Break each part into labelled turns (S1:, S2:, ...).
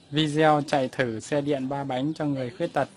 S1: Video chạy thử xe điện 3 bánh cho người khuyết tật.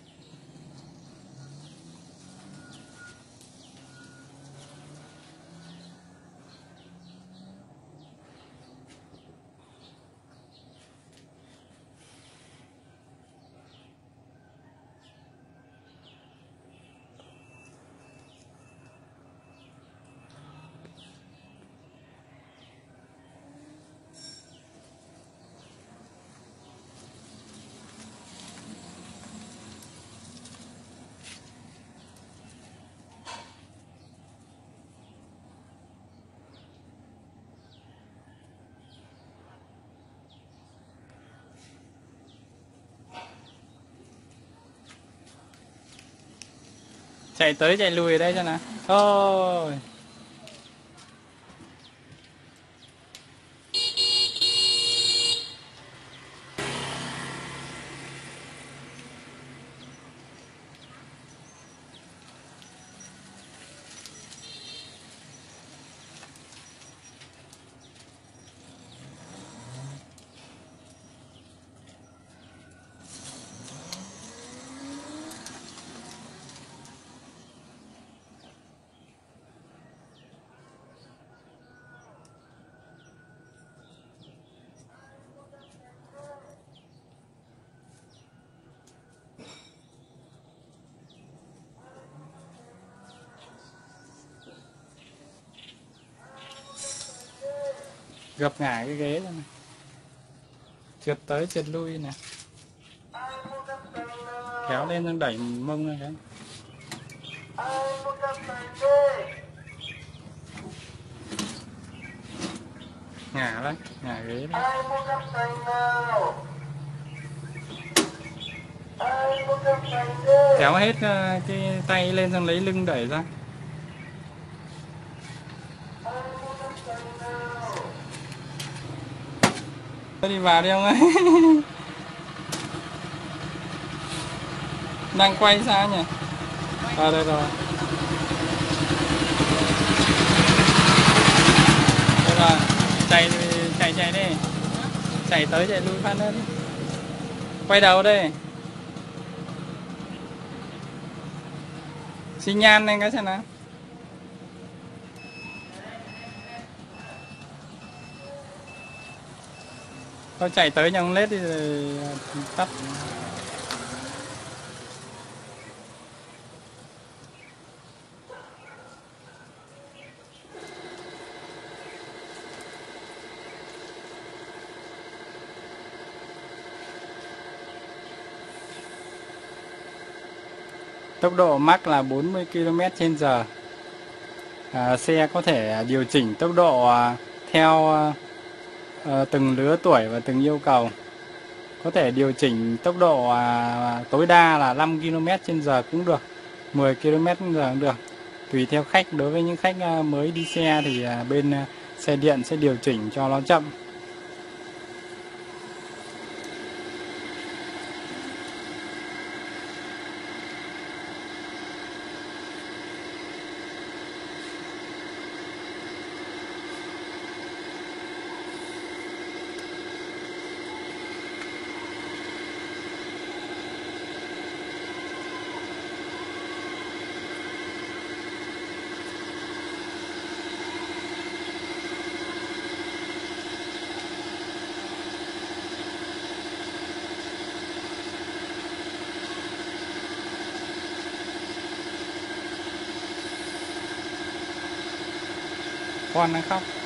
S1: Chạy tới chạy lùi ở đây cho nào. Thôi. Gập ngã cái ghế ra này. Trượt tới trượt lui nè. Kéo lên xong đẩy mông ra cái. Ngã đấy, ngã ghế đấy. Kéo hết cái tay lên xong lấy lưng đẩy ra. Đi vào đi ông ơi. Đang quay sao nhỉ? À đây rồi. Đây rồi. Chạy đi. Chạy tới chạy lui phát nữa đi. Quay đầu đây. Xi nhan lên cái xem nào. Thôi chạy tới nhà ông lết đi rồi tắt. Tốc độ max là 40 km/h. Xe có thể điều chỉnh tốc độ theo từng lứa tuổi và từng yêu cầu. Có thể điều chỉnh tốc độ tối đa là 5 km/h cũng được, 10 km/h cũng được. Tùy theo khách, đối với những khách mới đi xe thì bên xe điện sẽ điều chỉnh cho nó chậm. Con nó khóc.